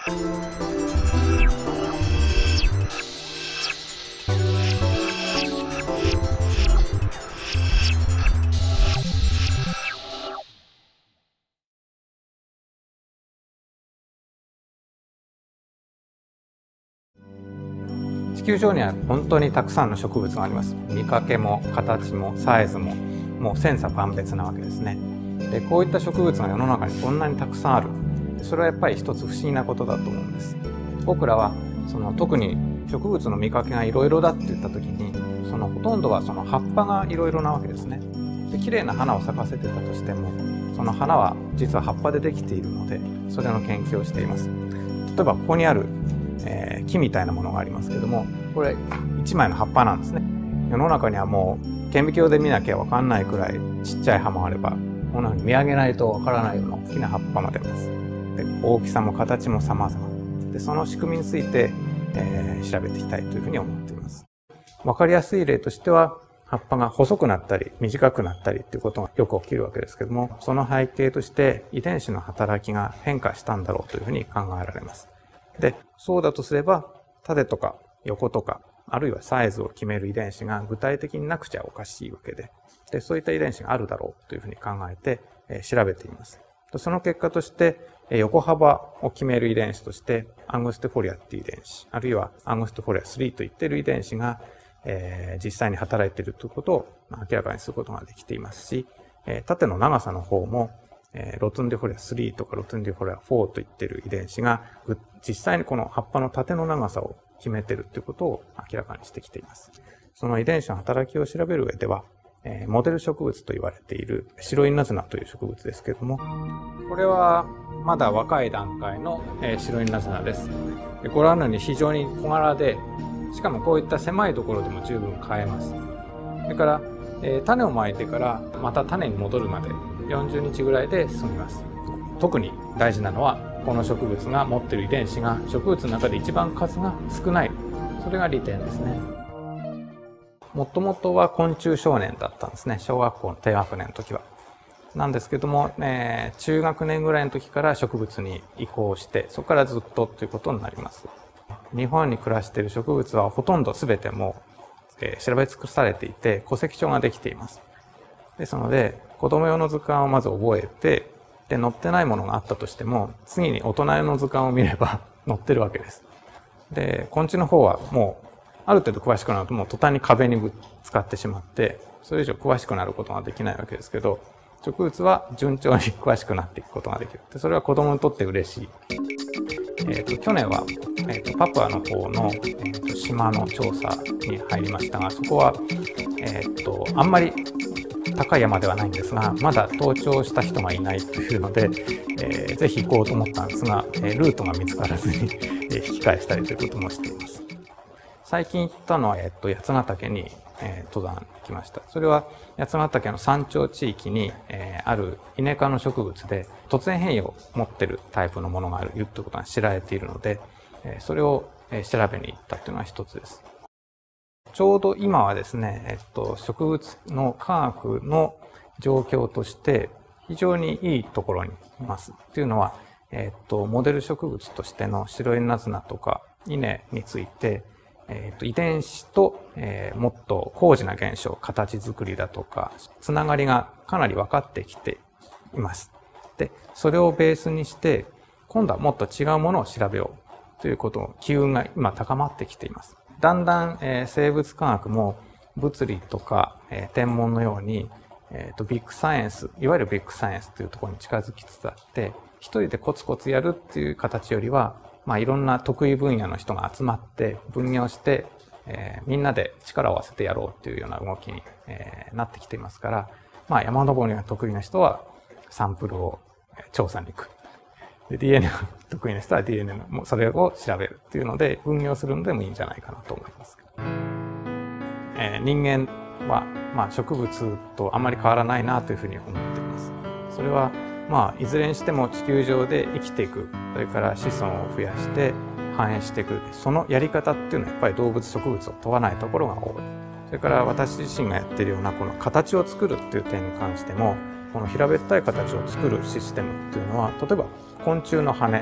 地球上には本当にたくさんの植物があります。見かけも形もサイズももう千差万別なわけですね。でこういった植物が世の中にこんなにたくさんある。それはやっぱり一つ不思議なことだと思うんです。僕らは特に植物の見かけがいろいろだって言った時にほとんどは葉っぱがいろいろなわけですね。で綺麗な花を咲かせてたとしてもその花は実は葉っぱでできているのでそれの研究をしています。例えばここにある木みたいなものがありますけどもこれ一枚の葉っぱなんですね。世の中にはもう顕微鏡で見なきゃ分かんないくらいちっちゃい葉もあればこんなふうに見上げないと分からないような大きな葉っぱまであります。で大きさも形も様々でその仕組みについて、調べていきたいというふうに思っています。分かりやすい例としては葉っぱが細くなったり短くなったりっていうことがよく起きるわけですけどもその背景として遺伝子の働きが変化したんだろうというふうに考えられます。でそうだとすれば縦とか横とかあるいはサイズを決める遺伝子が具体的になくちゃおかしいわけで、そういった遺伝子があるだろうというふうに考えて、調べています。その結果として横幅を決める遺伝子としてアングステフォリアっていう遺伝子あるいはアングステフォリア3といっている遺伝子が、実際に働いているということを明らかにすることができていますし、縦の長さの方もロトゥンディフォリア3とかロトゥンディフォリア4といっている遺伝子が実際にこの葉っぱの縦の長さを決めているということを明らかにしてきています。その遺伝子の働きを調べる上では、モデル植物と言われている白イナズナという植物ですけれども、これはまだ若い段階の白イナズナです。ご覧のように非常に小柄で、しかもこういった狭いところでも十分飼えます。それから、種をまいてからまた種に戻るまで40日ぐらいで済みます。特に大事なのはこの植物が持っている遺伝子が植物の中で一番数が少ない。それが利点ですね。もともとは昆虫少年だったんですね。小学校の低学年の時は。なんですけども、中学年ぐらいの時から植物に移行して、そこからずっとということになります。日本に暮らしている植物はほとんど全てもう、調べ尽くされていて、戸籍帳ができています。ですので、子供用の図鑑をまず覚えて、で、載ってないものがあったとしても、次に大人用の図鑑を見れば載ってるわけです。で、昆虫の方はもう、ある程度詳しくなるともう途端に壁にぶつかってしまって、それ以上詳しくなることができないわけですけど、植物は順調に詳しくなっていくことができる。で、それは子供にとって嬉しい。去年は、パプアの方の、島の調査に入りましたが、そこは、あんまり高い山ではないんですが、まだ登頂した人がいないというので、ぜひ行こうと思ったんですが、ルートが見つからずに引き返したりということもしています。最近行ったのは、八ヶ岳に、登山に来ました。それは八ヶ岳の山頂地域に、あるイネ科の植物で突然変異を持っているタイプのものがあるということが知られているので、それを調べに行ったというのが一つです。ちょうど今はですね、植物の科学の状況として非常にいいところにいます。というのは、モデル植物としての白イナズナとか稲について、遺伝子と、もっと高次な現象、形作りだとか、つながりがかなり分かってきています。で、それをベースにして、今度はもっと違うものを調べようということ、機運が今高まってきています。だんだん、生物科学も物理とか、天文のように、ビッグサイエンス、いわゆるビッグサイエンスというところに近づきつつあって、一人でコツコツやるっていう形よりは、いろんな得意分野の人が集まって分業して、みんなで力を合わせてやろうっていうような動きに、なってきていますから、山登りが得意な人はサンプルを調査に行く。で、DNA が得意な人は DNA のそれを調べるっていうので分業するのでもいいんじゃないかなと思います。人間は、植物とあまり変わらないなというふうに思っています。それはいずれにしても地球上で生きていく、それから子孫を増やして繁栄していく、そのやり方っていうのはやっぱり動物植物を問わないところが多い。それから私自身がやっているようなこの形を作るっていう点に関しても、この平べったい形を作るシステムっていうのは、例えば昆虫の羽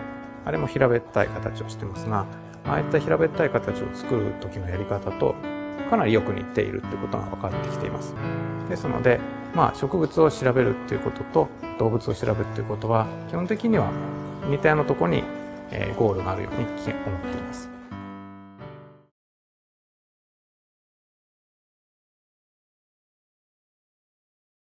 あれも平べったい形をしてますが、ああいった平べったい形を作る時のやり方とかなりよく似ているってことが分かってきています。ですので、植物を調べるっていうことと動物を調べるっていうことは基本的には似たようなところにゴールがあるように思っています。